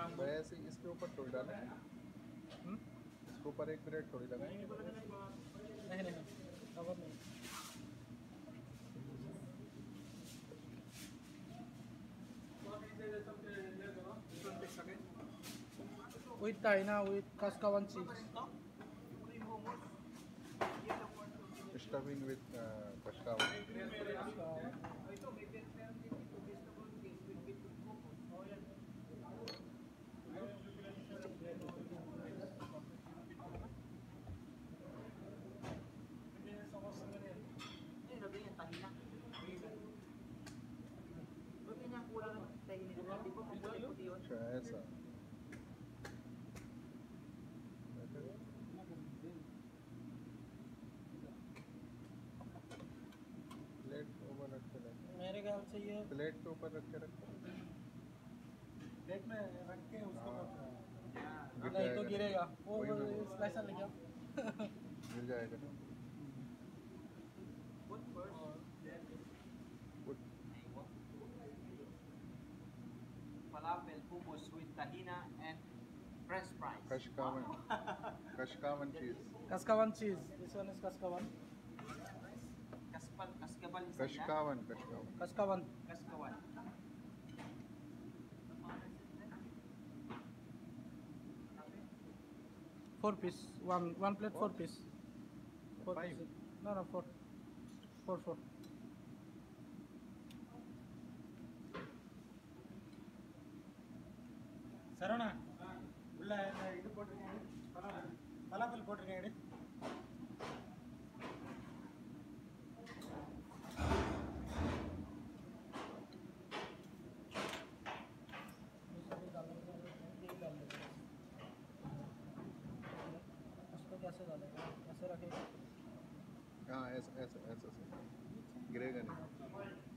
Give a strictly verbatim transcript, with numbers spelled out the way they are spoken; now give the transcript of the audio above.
वैसे ही इसके ऊपर थोड़ी डालेंगे, हम्म? इसके ऊपर एक ब्रेड थोड़ी लगाएंगे। नहीं नहीं खबर नहीं। With China, with Kaskawan cheese. Stuffing with kashkaval. अच्छा ऐसा प्लेट के ऊपर रख के रख मेरे ख्याल से ये प्लेट के ऊपर रख के रख प्लेट में रख के उसको हाँ। गिर नहीं तो गिरेगा वो वही मैं बोल- स्लाइसर लेके आओ। गिर जाएगा ना। Put Falafel, hummus with tahina and French fries. कशकावन कशकावन चीज Kaskawan cheese. This one is Kaskawan. Kaspal, kaskabal is कशकावन कशकावन Kaskawan. Kaskawan. Four piece. One one plate four What? piece. Four Five. piece. No no four. Four four. Saravana உள்ள இந்த இது போட்டிருக்கேன் பலாப்பல் பலாப்பல் போட்டிருக்கேன் எடு उसको कैसे डालेगा ऐसे रखेगा हाँ ऐसा ऐसा ऐसा गिरेगा नहीं।